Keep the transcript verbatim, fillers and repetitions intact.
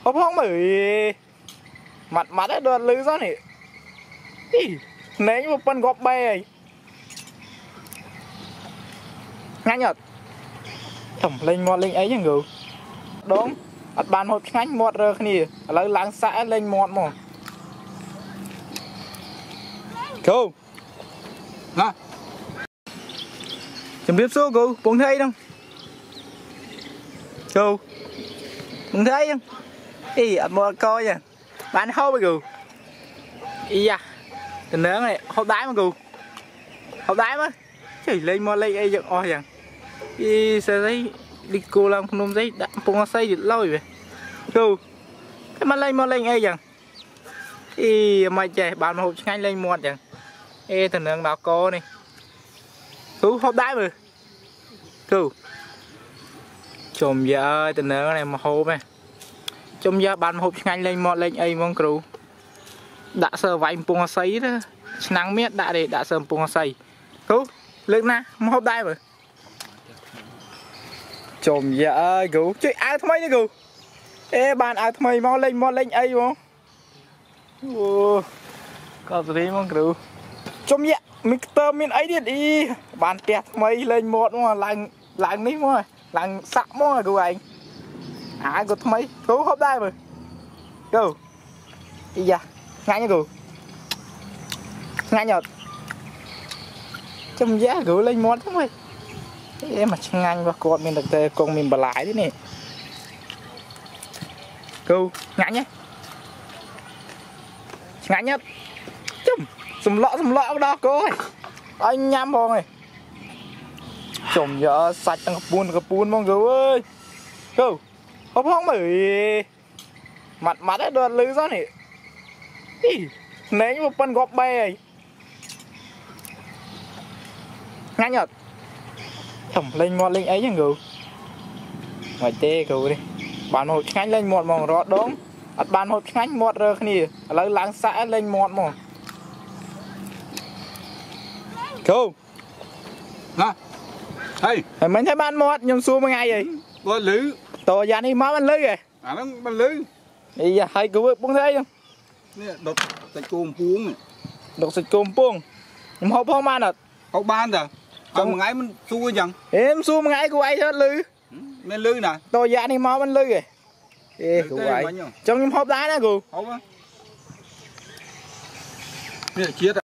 hộp không bởi mặt mặt ấy đợt lưới gió này nếu một phần gọp bè ấy ngay nhật thầm lên mọt lên ấy chẳng ngủ đúng ắt bàn hộp ngánh mọt rồi này lấy láng xã lên mọt mà cô nè chấm biết số cô buông thấy không cô buông thấy không ý ắt mọt coi nha bán hâu với cô ý da tình nướng này hộp đáy mà cô hộp đáy mà chỉ lên mọt lên ấy giật oi chẳng ý sao đấy đi cô làm không giấy đã bông xây được lâu rồi cô cái mà lên mọt lên ấy chẳng ý mày chạy bán hộp ngay lên mọt chẳng ê tình nướng nào cô này cô hộp đáy mà cô chồm giờ ơi tình nướng này mà hộp này trong giờ bán hộp ngay lên mọt lên ấy mong cô đã sờ vay bông xây đó nắng miết đã để đã sờ bông xây cô lực na mà hộp đáy mà chồm giờ ơi cô chơi ai thay nữa cô ê bạn ai thay mau lên mọt lên ấy không ô có gì mong cô chồm giờ mình tôm mình ấy đi đi bạn tẹt mây lên một mà làng làng ní mà làng sạm mà cô anh à cô thay cô hộp đáy mà cô đi ra ngay nha cô ngay nhật chồm giá cô lên một thôi em mà ngang và con mình được tê con mình bà lại thế này cô ngã nhé ngã nhất chùm sùm lọ sùm lọ đó cô ơi anh nhắm bò này chùm giờ sạch tăng buôn gặp buôn mong cô ơi cô hộp không bởi mặt mặt ấy đợt lưới gió này nếu một phần gọp bè ấy ngã nhật thầm lên mọt lên ấy chẳng ngủ ngoài tê cậu đi bàn hộp ngánh lên mọt mong rõ đúng ắt bàn hộp ngánh mọt rồi này lấy láng xã lên mọt mà cô nè hey mình thấy bán mọt nhưng xua một ngày vậy có lưới tổ già đi máu ăn lưới rồi à nó bán lưới bây giờ hay cứ buông thấy không nè đột sạch cồn puông đột sạch cồn puông nhưng hộp không ăn được hộp ban rồi còn một ngày mình xua chẳng em xua một ngày của ai hết lưới men lưới nè tổ già đi máu ăn lưới rồi ê của ai trong những hộp đá nè cô hộp á nè chết